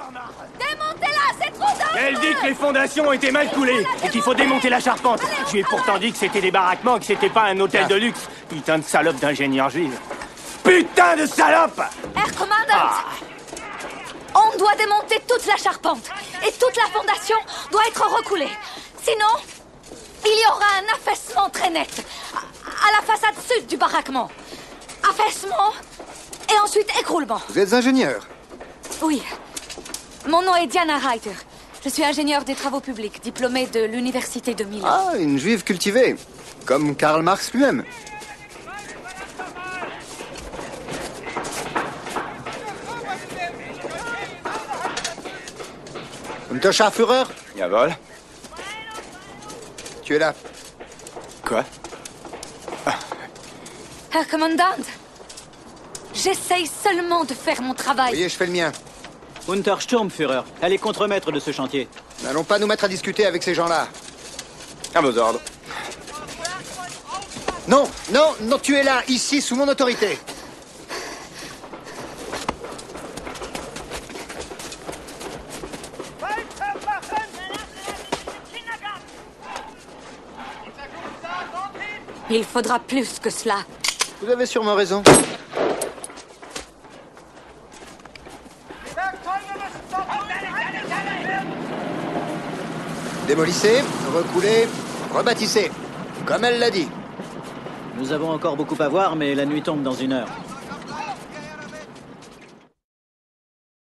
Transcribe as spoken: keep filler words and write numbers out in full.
Démontez-la, c'est trop dangereux. Elle dit que les fondations ont été mal coulées et qu'il faut démonter la charpente. Je lui ai pourtant dit que c'était des baraquements, que c'était pas un hôtel de luxe. Putain de salope d'ingénieur juive. Putain de salope! Herr Commandant, on doit démonter toute la charpente et toute la fondation doit être recoulée. Sinon, il y aura un affaissement très net à, à la façade sud du baraquement. Affaissement et ensuite écroulement. Vous êtes ingénieur? Oui. Mon nom est Diana Reiter. Je suis ingénieure des travaux publics, diplômée de l'université de Milan. Ah, une juive cultivée. Comme Karl Marx lui-même. Unterscharführer? Jawohl. Tu es là. Quoi? Herr Commandant, j'essaye seulement de faire mon travail. Voyez, je fais le mien. Untersturmführer, elle est contremaître de ce chantier. N'allons pas nous mettre à discuter avec ces gens-là. À vos ordres. Non, non, non, tu es là, ici, sous mon autorité. Il faudra plus que cela. Vous avez sûrement raison. Démolissez, recoulez, rebâtissez. Comme elle l'a dit. Nous avons encore beaucoup à voir, mais la nuit tombe dans une heure.